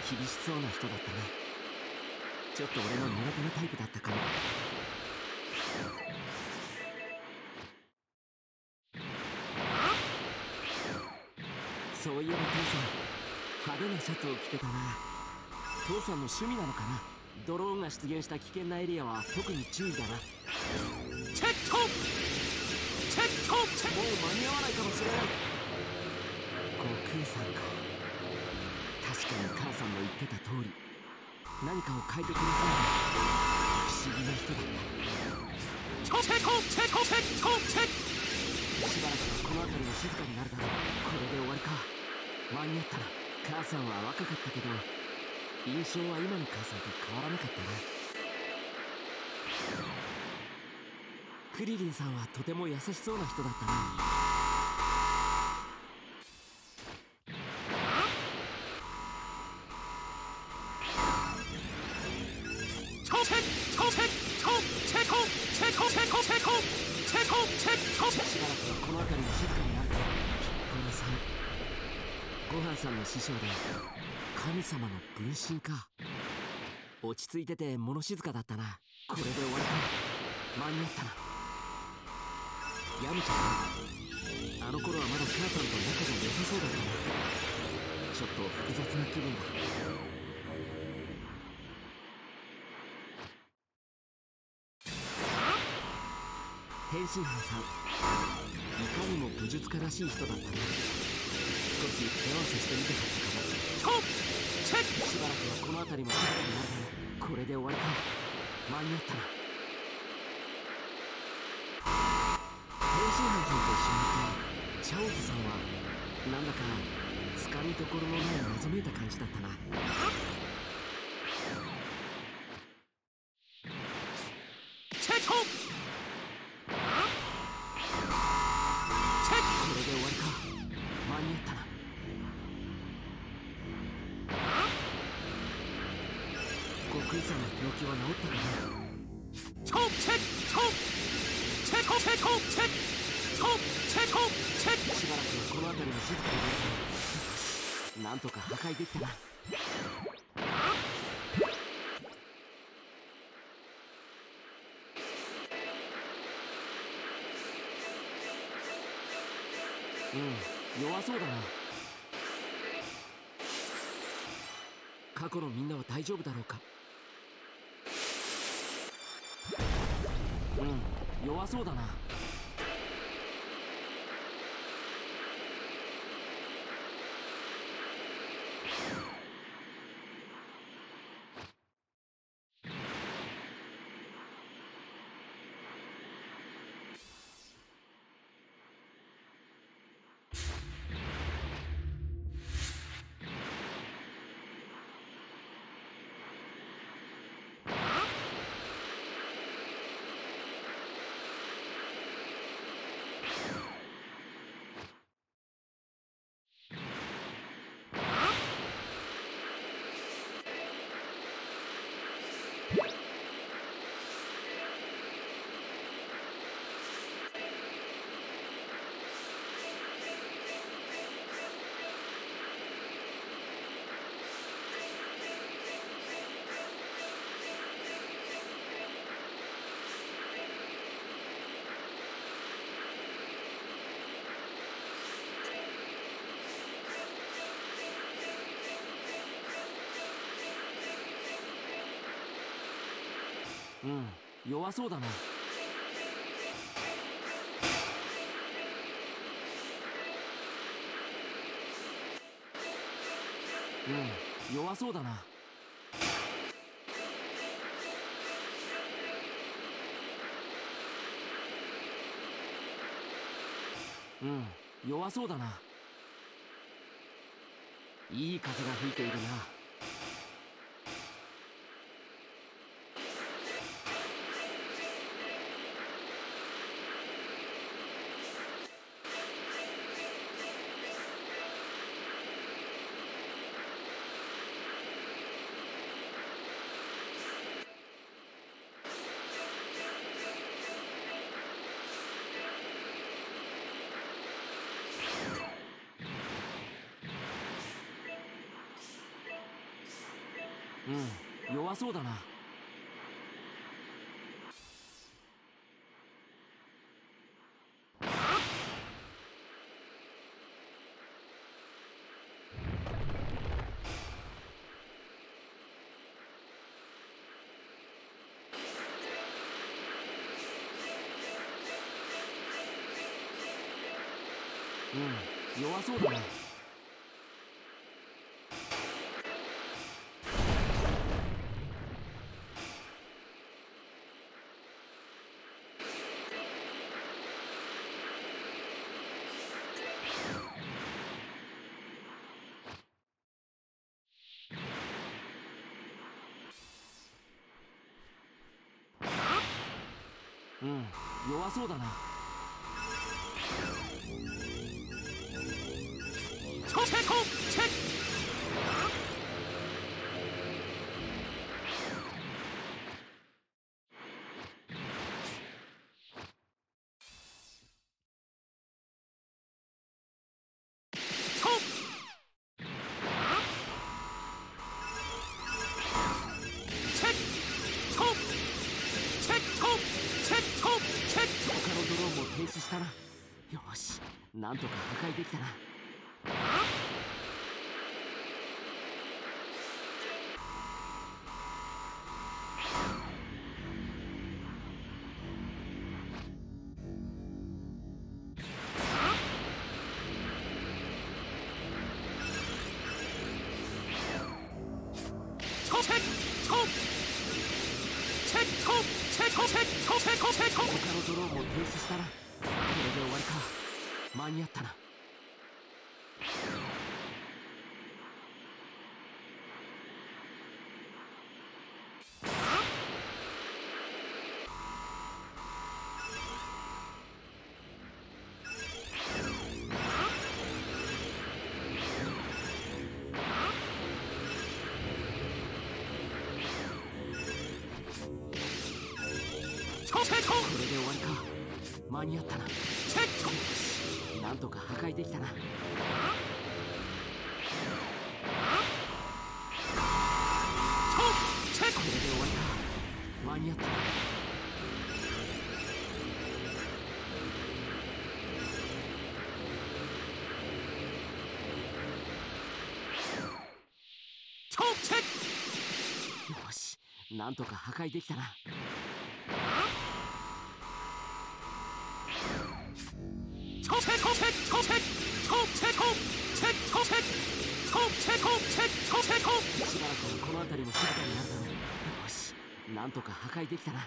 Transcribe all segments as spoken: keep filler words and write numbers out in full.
厳しそうな人だったな。ちょっと俺の苦手なタイプだったかも。そういえば父さん、派手なシャツを着てたな。父さんの趣味なのかな。ドローンが出現した危険なエリアは特に注意だな。チェットチェットチェット、もう間に合わないかもしれない。悟空さんか。確かに母さんの言ってた通り、何かを変えてくれそうな不思議な人だった。チェットチェットチェットチェット、しばらくはこの辺りが静かになるだろう。これで終わりか。間に合ったな。母さんは若かったけど、印象は今の母さんと変わらなかったな。クリリンさんはとても優しそうな人だったな。しばらくはこの辺りが静かになるだろう。ピッコロさん、ごはんさんの師匠で神様の分身か。落ち着いてて物静かだったな。これで終わりか。間に合ったな。ヤムチャさん、あの頃はまだ母さんと仲が良さそうだったな。ちょっと複雑な気分だ。天津飯さん、いかにも武術家らしい人だったな。少し手合わせしてみてかったかも。しばらくはこの辺りも静かになるだろう。これで終わりか。間に合ったな。天津飯さんと一緒にいたチャオズさんはなんだかつかみどころのない謎めいた感じだったな。チェットこれで終わりか。間に合ったな。悟空さんの病気は治ったかな。チョッチェッチョッチェッチョッチェッチョッチェッチョッチェッチョッチェッ、しばらくはこの辺りも静かになる。なんとか破壊できたな。うん、弱そうだな。過去のみんなは大丈夫だろうか。うん、弱そうだな。うん、弱そうだな。うん、弱そうだな。うん、弱そうだな。いい風が吹いているな。 うん、弱そうだな。うん、弱そうだな。うん、弱そうだな。チョチェチョチェ他のドローンも停止したな。よし、なんとか破壊できたな。他のドローンも停止したな。これで終わりか。間に合ったな。これで終わりか。間に合ったな。なんとか破壊できたな。これで終わりか。間に合ったな。よし、なんとか破壊できたな。しばらくこの辺りも静かになるだろう。よし、なんとか破壊できたな。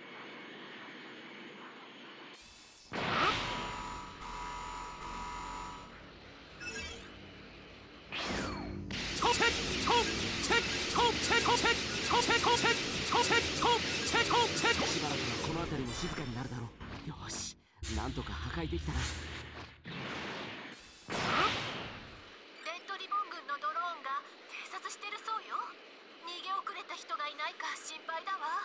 しばらくこの辺りも静かになるだろう。よし、なんとか破壊できたな。 レッドリボン軍のドローンが偵察してるそうよ。逃げ遅れた人がいないか心配だわ。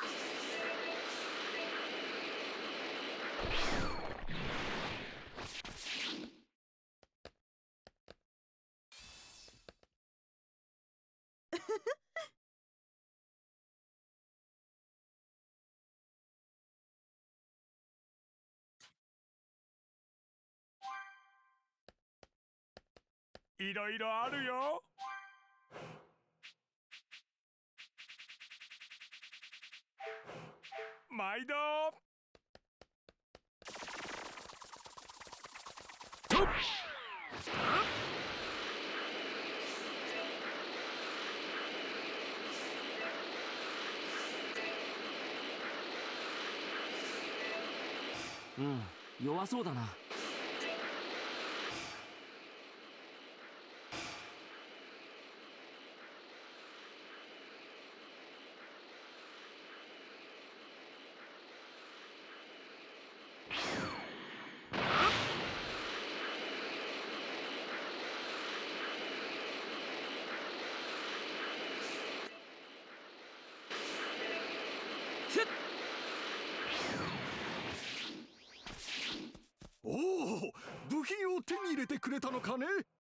いろいろあるよ。毎度。 うん、弱そうだな。 おお、部品を手に入れてくれたのかね。